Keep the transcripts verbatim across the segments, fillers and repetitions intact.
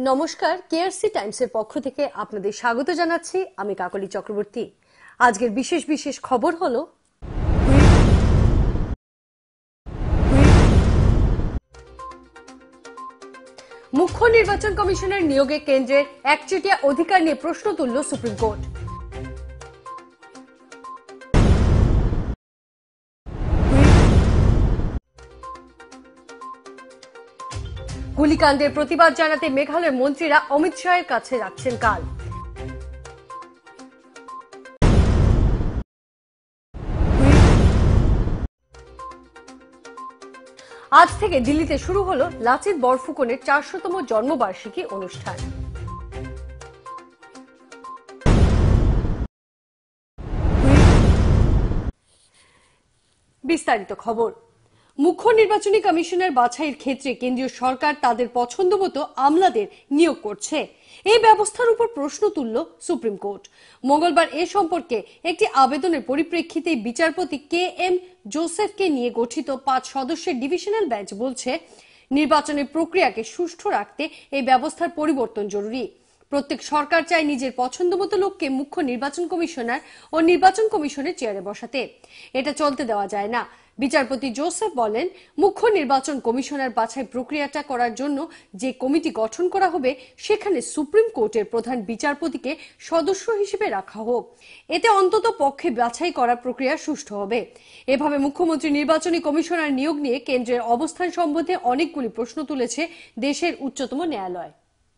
নমস্কার, কেআরসি টাইমসের পক্ষ থেকে আপনাদের স্বাগত জানাচ্ছি আমি কাকলি চক্রবর্তী। আজকের বিশেষ বিশেষ খবর হলো মুখ্য নির্বাচন কমিশনার নিয়োগে কেন্দ্রের একচেটিয়া অধিকার নিয়ে প্রশ্ন তুলল সুপ্রিম কোর্ট। গুলিকাণ্ডের প্রতিবাদ জানাতে মেঘালয়ের মন্ত্রীরা অমিত শাহের কাছে যাচ্ছেন কাল। আজ থেকে দিল্লিতে শুরু হলো লাচিত বরফুকনের চারশোতম জন্মবার্ষিকী অনুষ্ঠান। বিস্তারিত খবর। মুখ্য নির্বাচনী কমিশনের বাছাইয়ের ক্ষেত্রে কেন্দ্রীয় সরকার তাদের পছন্দ মতো আমলাদের নিয়োগ করছে, এই ব্যবস্থার উপর প্রশ্ন তুলল সুপ্রিম কোর্ট। মঙ্গলবার এ সম্পর্কে একটি আবেদনের পরিপ্রেক্ষিতে বিচারপতি কে এম জোসেফকে নিয়ে গঠিত পাঁচ সদস্যের ডিভিশনাল বেঞ্চ বলছে, নির্বাচনের প্রক্রিয়াকে সুষ্ঠু রাখতে এই ব্যবস্থার পরিবর্তন জরুরি। প্রত্যেক সরকার চায় নিজের পছন্দ মতো লোককে মুখ্য নির্বাচন কমিশনার ও নির্বাচন কমিশনের চেয়ারে বসাতে। এটা চলতে দেওয়া যায় না। বিচারপতি জোসেফ বলেন, মুখ্য নির্বাচন কমিশনার বাছাই প্রক্রিয়াটা করার জন্য যে কমিটি গঠন করা হবে সেখানে সুপ্রিম কোর্টের প্রধান বিচারপতিকে সদস্য হিসেবে রাখা হোক। এতে অন্তত পক্ষে বাছাই করার প্রক্রিয়া সুষ্ঠু হবে। এভাবে মুখ্যমন্ত্রী নির্বাচনী কমিশনার নিয়োগ নিয়ে কেন্দ্রের অবস্থান সম্বন্ধে অনেকগুলি প্রশ্ন তুলেছে দেশের উচ্চতম ন্যায়ালয়।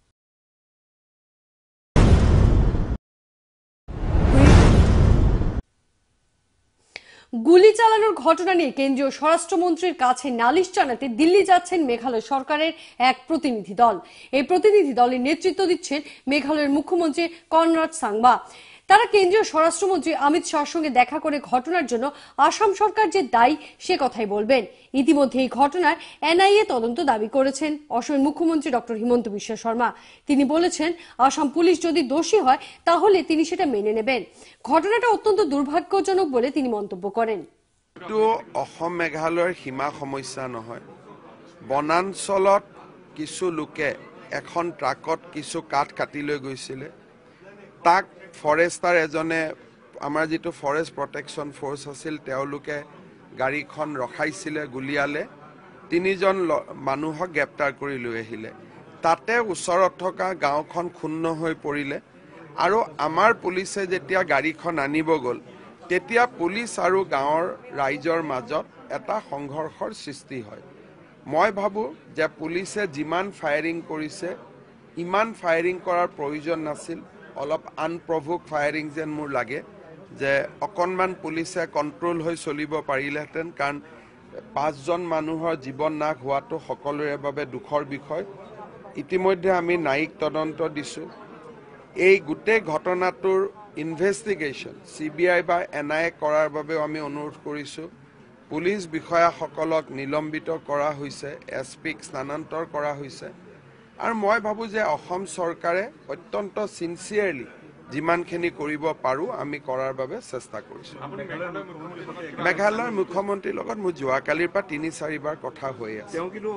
গুলি চালানোর ঘটনা নিয়ে কেন্দ্রীয় স্বরাষ্ট্রমন্ত্রীর কাছে নালিশ জানাতে দিল্লি যাচ্ছেন মেঘালয় সরকারের এক প্রতিনিধি দল। এই প্রতিনিধি দলের নেতৃত্ব দিচ্ছেন মেঘালয়ের মুখ্যমন্ত্রী কনরাড সাংমা। তারা কেন্দ্রীয় স্বরাষ্ট্রমন্ত্রী অমিত শাহর সঙ্গে দেখা করে ঘটনার জন্য আসাম সরকার যে দায়ী সে কথাই বলবেন। ইতিমধ্যে এই ঘটনার এনআইএ তদন্ত দাবি করেছেন অসমের মুখ্যমন্ত্রী ডক্টর হিমন্ত বিশ্ব শর্মা। তিনি বলেছেন, আসাম পুলিশ যদি দোষী হয় তাহলে তিনি সেটা মেনে নেবেন। ঘটনাটা অত্যন্ত দুর্ভাগ্যজনক বলে তিনি মন্তব্য করেন। অসম মেঘালয়ৰ সীমা সমস্যা নহয়, বনাঞ্চলত কিছু লোকে এখন ট্ৰাকত কিছু কাঠ কাটি লৈ গৈছিলে, তাক ফৰেষ্টাৰ এজনে আমাৰ যিটো ফৰেষ্ট প্ৰটেকশ্যন ফ'ৰ্চ আছিল তেওঁলোকে গাড়ীখন ৰখাইছিলে, গুলিয়ালে, তিনিজন মানুহক গ্ৰেপ্তাৰ কৰি লৈ আহিলে। তাতে ওচৰত থকা গাঁওখন ক্ষুণ্ণ হৈ পৰিলে আৰু আমাৰ পুলিচে যেতিয়া গাড়ীখন আনিব গ'ল তেতিয়া পুলিচ আৰু গাঁৱৰ ৰাইজৰ মাজত এটা সংঘৰ্ষৰ সৃষ্টি হয়। মই ভাবোঁ যে পুলিচে যিমান ফায়াৰিং কৰিছে ইমান ফায়াৰিং কৰাৰ প্ৰয়োজন নাছিল, অলপ আনপ্ৰভোক ফায়াৰিং যেন মোৰ লাগে, যে অকণমান পুলিচে কণ্ট্ৰল হৈ চলিব পাৰিলেহেঁতেন, কাৰণ পাঁচজন মানুহৰ জীৱন নাশ হোৱাটো সকলোৰে বাবে দুখৰ বিষয়। ইতিমধ্যে আমি ন্যায়িক তদন্ত দিছোঁ। এই গোটেই ঘটনাটোৰ ইনভেষ্টিগেশ্যন চি বি আই বা এন আই এ কৰাৰ বাবেও আমি অনুৰোধ কৰিছোঁ। পুলিচ বিষয়াসকলক নিলম্বিত কৰা হৈছে, এছ পিক স্থানান্তৰ কৰা হৈছে। আৰু মই ভাবোঁ যে অসম চৰকাৰে অত্যন্ত চিনচিয়াৰলি যিমানখিনি কৰিব পাৰোঁ আমি কৰাৰ বাবে চেষ্টা কৰিছোঁ। মেঘালয়ৰ মুখ্যমন্ত্ৰীৰ লগত মোৰ যোৱাকালিৰ পৰা তিনি চাৰিবাৰ কথা হৈ আছে।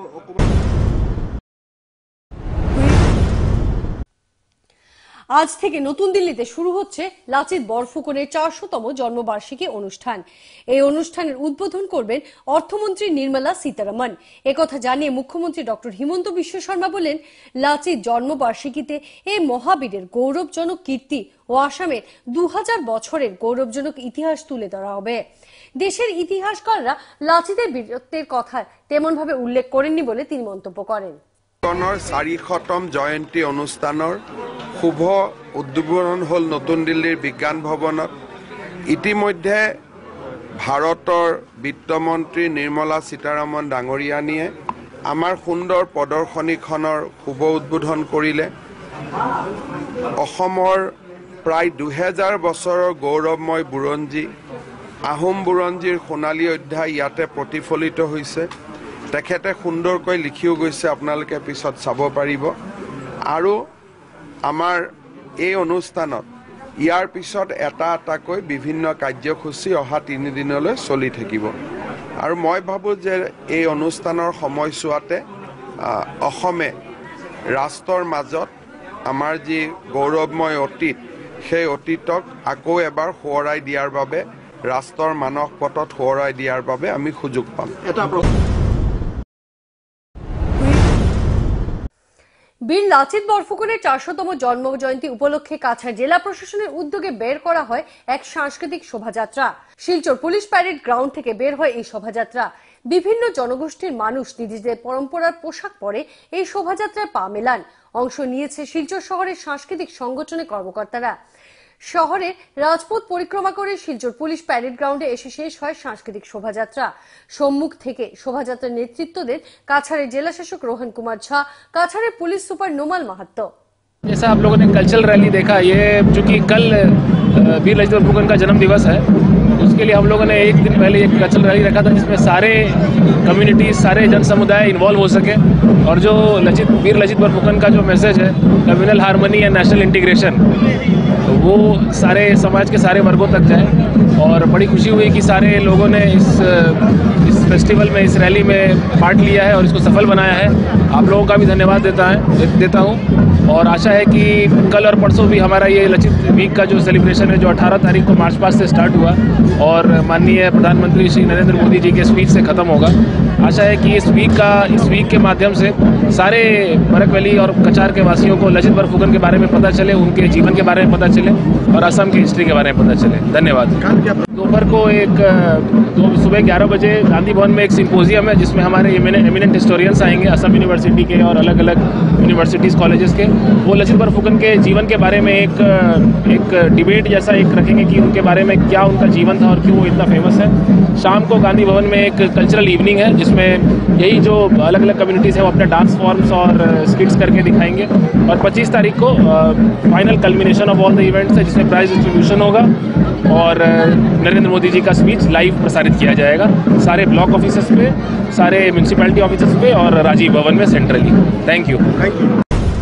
আজ থেকে নতুন দিল্লিতে শুরু হচ্ছে লাচিত বরফুকনের চারশোতম জন্মবার্ষিকী অনুষ্ঠান। এই অনুষ্ঠানের উদ্বোধন করবেন অর্থমন্ত্রী নির্মলা সীতারামন। একথা জানিয়ে মুখ্যমন্ত্রী ডক্টর হিমন্ত বিশ্ব শর্মা বলেন, লাচিত জন্মবার্ষিকীতে এই মহাবীরের গৌরবজনক কীর্তি ও আসামের দু হাজার বছরের গৌরবজনক ইতিহাস তুলে ধরা হবে। দেশের ইতিহাসকাররা লাচিতের বীরত্বের কথা তেমনভাবে উল্লেখ করেননি বলে তিনি মন্তব্য করেন। চাৰিশতম জয়ন্তী অনুষ্ঠানৰ শুভ উদ্বোধন হ'ল নতুন দিল্লীৰ বিজ্ঞান ভৱনত। ইতিমধ্যে ভাৰতৰ বিত্তমন্ত্ৰী নিৰ্মলা সীতাৰামন ডাঙৰীয়ানীয়ে আমাৰ সুন্দৰ প্ৰদৰ্শনীখনৰ শুভ উদ্বোধন কৰিলে। অসমৰ প্ৰায় দুহেজাৰ বছৰৰ গৌৰৱময় বুৰঞ্জী, আহোম বুৰঞ্জীৰ সোণালী অধ্যায় ইয়াতে প্ৰতিফলিত হৈছে। তেখেতে সুন্দৰকৈ লিখিও গৈছে, আপোনালোকে পিছত চাব পাৰিব। আৰু আমাৰ এই অনুষ্ঠানত ইয়াৰ পিছত এটা এটাকৈ বিভিন্ন কাৰ্যসূচী অহা তিনিদিনলৈ চলি থাকিব। আৰু মই ভাবোঁ যে এই অনুষ্ঠানৰ সময়ছোৱাতে অসমে ৰাষ্ট্ৰৰ মাজত আমাৰ যি গৌৰৱময় অতীত সেই অতীতক আকৌ এবাৰ সোঁৱৰাই দিয়াৰ বাবে ৰাষ্ট্ৰৰ মানস পথত সোঁৱৰাই দিয়াৰ বাবে আমি সুযোগ পাম। বীর লাচিত বরফুকনের চারশোতম জন্ম জয়ন্তী উপলক্ষে কাছাড় জেলা প্রশাসনের উদ্যোগে বের করা হয় এক সাংস্কৃতিক শোভাযাত্রা। শিলচর পুলিশ প্যারেড গ্রাউন্ড থেকে বের হয় এই শোভাযাত্রা। বিভিন্ন জনগোষ্ঠীর মানুষ নিজেদের পরম্পরার পোশাক পরে এই শোভাযাত্রায় পা মেলান। অংশ নিয়েছে শিলচর শহরের সাংস্কৃতিক সংগঠনের কর্মকর্তারা। শহরে রাজপথ পরিক্রমা করে শিলচর পুলিশ প্যারেড গ্রাউন্ডে এসে শেষ হয় সাংস্কৃতিক শোভাযাত্রা। সম্মুখ থেকে শোভাযাত্রার নেতৃত্ব দেন কাছাড়ের জেলা শাসক रोहन कुमार झा, काछाड़े पुलिस सुपर नोमाल महतो। जैसा आप लोगों ने कल्चरल रैली देखा, ये चूंकि कल वीर लाचित बरफुकन का जन्म दिवस है, उसके लिए हम लोगों ने एक दिन पहले एक कल्चरल रैली रखा था जिसमें सारे कम्युनिटी, सारे जन समुदाय इन्वॉल्व हो सके और जो लचित वीर लाचित बरफुकन का जो मैसेज है communal harmony and national integration, तो वो सारे समाज के सारे वर्गों तक जाए। और बड़ी खुशी हुई कि सारे लोगों ने इस इस फेस्टिवल में, इस रैली में पार्ट लिया है और इसको सफल बनाया है। आप लोगों का भी धन्यवाद देता है देता हूँ और आशा है कि कल और परसों भी हमारा ये लचित वीक का जो सेलिब्रेशन है जो अठारह तारीख को मार्च पास्ट से स्टार्ट हुआ और माननीय प्रधानमंत्री श्री नरेंद्र मोदी जी के स्पीच से ख़त्म होगा। आशा है कि इस वीक का इस वीक के माध्यम से सारे बरक वैली और कचार के वासियों को लचित बरफुकन के बारे में पता चले, उनके जीवन के बारे में पता चले और असम की हिस्ट्री के बारे में पता चले। धन्यवाद। दोपहर को एक दो सुबह ग्यारह बजे गांधी भवन में एक सिंपोजियम है जिसमें हमारे एमिनेंट हिस्टोरियंस आएंगे असम यूनिवर्सिटी के और अलग अलग यूनिवर्सिटीज़ कॉलेजेस के। वो लचित बरफुकन के जीवन के बारे में एक एक डिबेट जैसा एक रखेंगे कि उनके बारे में क्या उनका जीवन था और क्यों वो इतना फेमस है। शाम को गांधी भवन में एक कल्चरल इवनिंग है जिसमें यही जो अलग अलग कम्युनिटीज़ हैं वो अपने डांस फॉर्म्स और स्किट्स करके दिखाएंगे। और पच्चीस तारीख को final culmination of all the events है जिसमें प्राइज डिस्ट्रीब्यूशन होगा और नरेंद्र मोदी जी का स्पीच लाइव प्रसारित किया जाएगा सारे ब्लॉक ऑफिसर्स पे, सारे म्यूनसिपैलिटी ऑफिसर्स पे और राजीव भवन में centrally. Thank you thank you.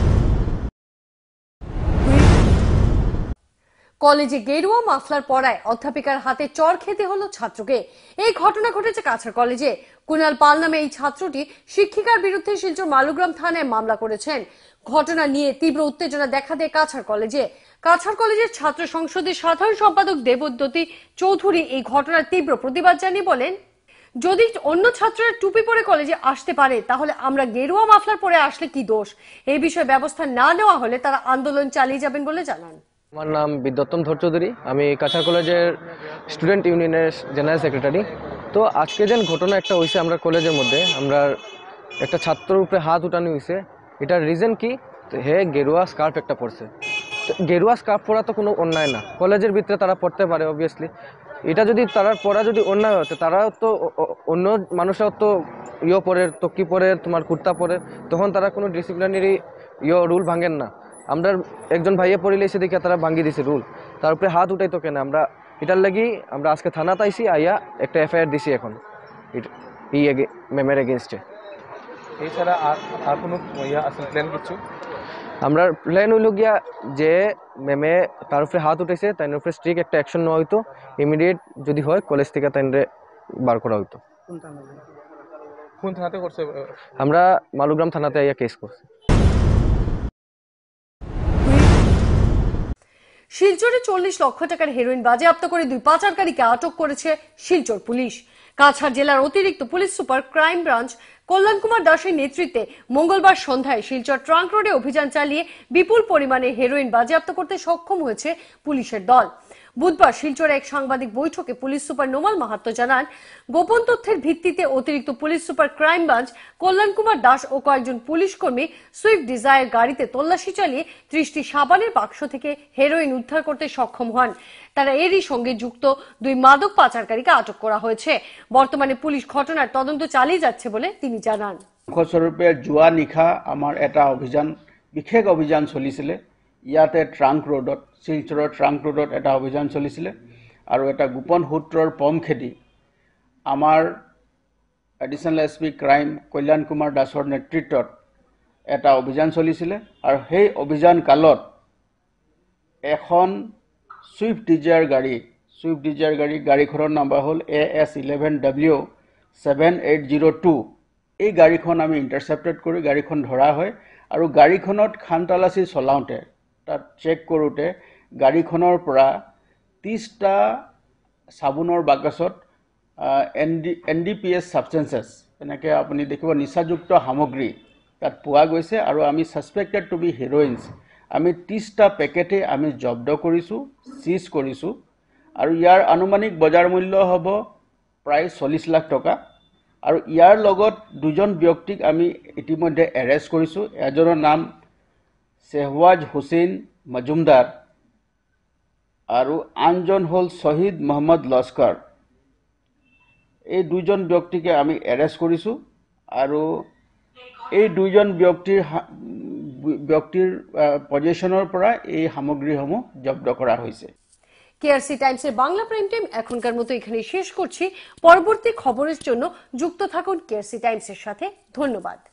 কলেজে গেরুয়া মাফলার পরায় অধ্যাপিকার হাতে চড় খেতে হলো ছাত্রকে। এই ঘটনা ঘটেছে কাছাড় কলেজে। কুনাল পাল নামে এই ছাত্রটি শিক্ষিকার বিরুদ্ধে শিলচর মালুগ্রাম থানায় মামলা করেছেন। ঘটনা নিয়ে তীব্র উত্তেজনা দেখা দেয় কাছাড় কলেজে। কাছাড় কলেজের ছাত্র সংসদের সাধারণ সম্পাদক দেবদ্যতি চৌধুরী এই ঘটনার তীব্র প্রতিবাদ জানিয়ে বলেন, যদি অন্য ছাত্ররা টুপি পরে কলেজে আসতে পারে তাহলে আমরা গেরুয়া মাফলার পরে আসলে কি দোষ? এই বিষয়ে ব্যবস্থা না নেওয়া হলে তারা আন্দোলন চালিয়ে যাবেন বলে জানান। আমার নাম বিদ্যোত্তম ধর চৌধুরী, আমি কাছাড় কলেজের স্টুডেন্ট ইউনিয়নের জেনারেল সেক্রেটারি। তো আজকে যেন ঘটনা একটা হয়েছে আমরা কলেজের মধ্যে, আমরা একটা ছাত্রের উপরে হাত উঠানো হয়েছে। এটার রিজন কি? হে গেরুয়া স্কার্ফ একটা পরছে। তো গেরুয়া স্কার্ফ পরা তো কোনো অন্যায় না, কলেজের ভিতরে তারা পড়তে পারে অবভিয়াসলি। এটা যদি তারা পরা যদি অন্যায় হতো, তারাও তো অন্য মানুষরাও তো ইয়ে পরে, তকি পরে, তোমার কুর্তা পরে, তখন তারা কোনো ডিসিপ্লিনারি ইয়ে রুল ভাঙেন না। আমরা একজন ভাইয়ে পড়িলে এসে দেখে তারা ভাঙ্গি দিছে রুল, তার উপরে হাত উঠাইতো কেন? আমরা এটার লাগি আমরা আজকে থানাতে আইসি, আইয়া একটা এফআইআর দিছি এখন এই ম্যামের এগেনস্টে। এছাড়া আর আর কোনো আসল প্ল্যান কিছু? আমরা প্ল্যান হইল গিয়া যে ম্যামে তার উপরে হাত উঠেছে তাই উপরে স্ট্রিক্ট একটা অ্যাকশন নেওয়া হইতো, ইমিডিয়েট যদি হয় কলেজ থেকে তাইরে বার করা হইতো। কোন থানাতে করছে? আমরা মালুগ্রাম থানাতে আইয়া কেস করছি। শিলচরে চল্লিশ লক্ষ টাকার হেরোইন বাজেয়াপ্ত করে দুই পাচারকারীকে আটক করেছে শিলচর পুলিশ। কাছাড় জেলার অতিরিক্ত police super crime branch Kalyan Kumar দাসের নেতৃত্বে মঙ্গলবার সন্ধ্যায় শিলচর ট্রাঙ্ক রোডে অভিযান চালিয়ে বিপুল পরিমাণে হেরোইন বাজেয়াপ্ত করতে সক্ষম হয়েছে পুলিশের দল। বুধবার শিলচরে এক সাংবাদিক বৈঠকে পুলিশ সুপার নোমাল মাহাতো জানান, গোপন তথ্যের ভিত্তিতে অতিরিক্ত police super crime branch Kalyan Kumar Das ও কয়েকজন পুলিশ কর্মী সুইফট ডিজায়ার গাড়িতে তল্লাশি চালিয়ে ত্রিশটি সাবানের বাক্স থেকে হেরোইন উদ্ধার করতে সক্ষম হন। তারা এরই সঙ্গে যুক্ত দুই মাদক পাচারকারীকে আটক করা হয়েছে। বর্তমানে পুলিশ ঘটনার তদন্ত চালিয়ে যাচ্ছে বলে তিনি জানান। ফলস্বৰূপে যোৱা নিশা আমাৰ এটা অভিযান বিশেষ অভিযান চলিছিলে। ইয়াতে ট্ৰাংক ৰোডত, শিলচৰৰ ট্ৰাংক ৰোডত এটা অভিযান চলিছিলে আৰু এটা গোপন সূত্ৰৰ পম খেদি আমাৰ additional S P crime Kalyan Kumar দাসৰ নেতৃত্বত এটা অভিযান চলিছিলে আৰু সেই অভিযান কালত এখন সুইফট ডিজায়াৰ গাড়ী সুইফট ডিজায়াৰ গাড়ী গাড়ীখনৰ নাম্বাৰ হ'ল A S eleven W seven eight zero' two. এই গাড়ীখন আমি ইণ্টাৰচেপ্টেড কৰি গাড়ীখন ধৰা হয় আৰু গাড়ীখনত খান তালাচী চলাওঁতে তাত চেক কৰোঁতে গাড়ীখনৰ পৰা ত্ৰিছটা চাবোনৰ বাকচত N D N D P S substances এনেকৈ আপুনি দেখিব নিচাযুক্ত সামগ্ৰী তাত পোৱা গৈছে আৰু আমি ছাছপেক্টেড টু বি হিৰ'ইনছ আমি ত্ৰিছটা পেকেটে আমি জব্দ কৰিছোঁ চিজ কৰিছোঁ আৰু ইয়াৰ আনুমানিক বজাৰ মূল্য হ'ব প্ৰায় চল্লিছ লাখ টকা আৰু ইয়াৰ লগত দুজন ব্যক্তিক আমি ইতিমধ্যে এৰেষ্ট কৰিছোঁ এজনৰ নাম শ্বেহৱাজ হুছেইন মজুমদাৰ আৰু আনজন হ'ল শ্বহীদ মহম্মদ লস্কৰ এই দুজন ব্যক্তিকে আমি এৰেষ্ট কৰিছোঁ আৰু এই দুজন ব্যক্তিৰ ব্যক্তিৰ পজিশনৰ পৰা এই সামগ্ৰীসমূহ জব্দ কৰা হৈছে। কেআরসি টাইমসের বাংলা প্রাইম টাইম এখনকার মতো এখানে শেষ করছি। পরবর্তী খবরের জন্য যুক্ত থাকুন কেআরসি টাইমসের সাথে। ধন্যবাদ।